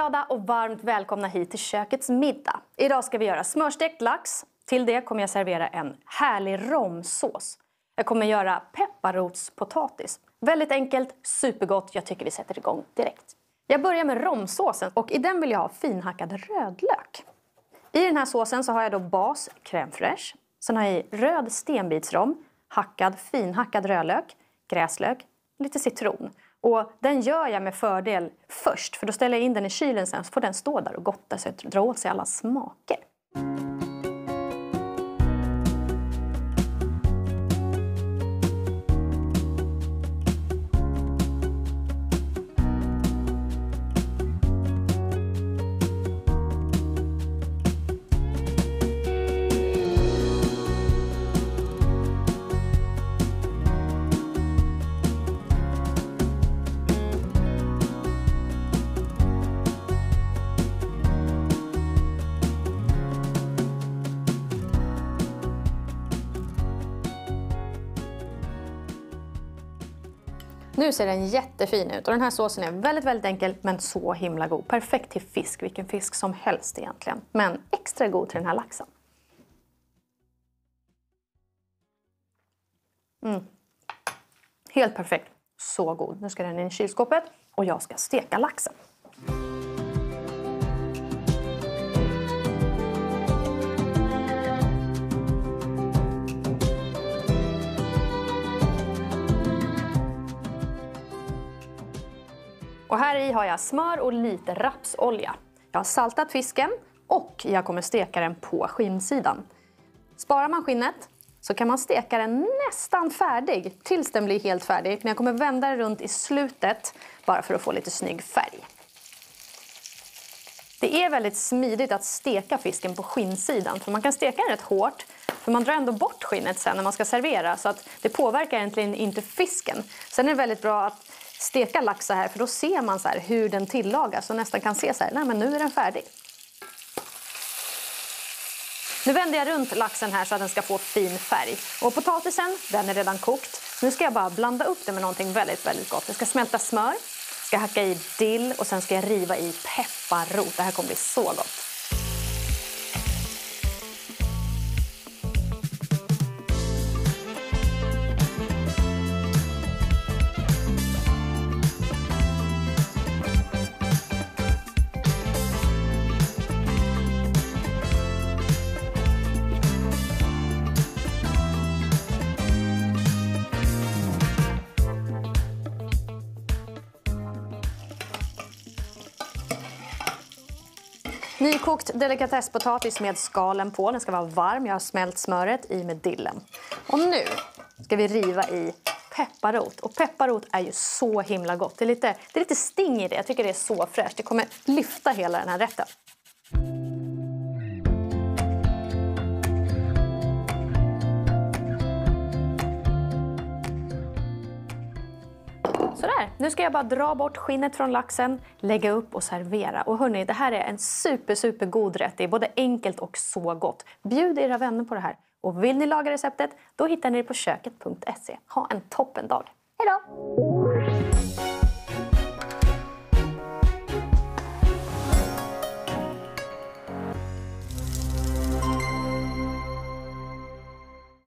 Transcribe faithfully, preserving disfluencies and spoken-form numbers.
glada och varmt välkomna hit till kökets middag. Idag ska vi göra smörstekt lax. Till det kommer jag servera en härlig romsås. Jag kommer göra pepparrotspotatis. Väldigt enkelt, supergott. Jag tycker vi sätter igång direkt. Jag börjar med romsåsen och i den vill jag ha finhackad rödlök. I den här såsen så har jag då bas crème fraîche. Sen har jag röd stenbitsrom, hackad finhackad rödlök, gräslök, lite citron. Och den gör jag med fördel först, för då ställer jag in den i kylen sen så får den stå där och gotta så att dra åt sig alla smaker. Nu ser den jättefin ut och den här såsen är väldigt väldigt enkel men så himla god. Perfekt till fisk, vilken fisk som helst egentligen. Men extra god till den här laxen. Mm. Helt perfekt, så god. Nu ska den in i kylskåpet och jag ska steka laxen. Och här i har jag smör och lite rapsolja. Jag har saltat fisken och jag kommer steka den på skinnsidan. Sparar man skinnet så kan man steka den nästan färdig tills den blir helt färdig. Men jag kommer vända den runt i slutet bara för att få lite snygg färg. Det är väldigt smidigt att steka fisken på skinnsidan för man kan steka den rätt hårt. För man drar ändå bort skinnet sen när man ska servera så att det påverkar egentligen inte fisken. Sen är det väldigt bra att steka lax så här för då ser man så här hur den tillagas och nästan kan se så här, nej men nu är den färdig. Nu vänder jag runt laxen här så att den ska få fin färg. Och potatisen, den är redan kokt. Nu ska jag bara blanda upp det med någonting väldigt väldigt gott. Jag ska smälta smör, ska hacka i dill och sen ska jag riva i pepparrot. Det här kommer bli så gott. Nykokt delikatesspotatis med skalen på. Den ska vara varm. Jag har smält smöret i med dillen. Och nu ska vi riva i pepparrot. Och pepparrot är ju så himla gott. Det är lite, det är lite sting i det. Jag tycker det är så fräscht. Det kommer lyfta hela den här rätten. Sådär, nu ska jag bara dra bort skinnet från laxen, lägga upp och servera. Och hörni, det här är en super super god rätt. Det är både enkelt och så gott. Bjud era vänner på det här. Och vill ni laga receptet, då hittar ni det på köket punkt se. Ha en toppen dag. Hej då!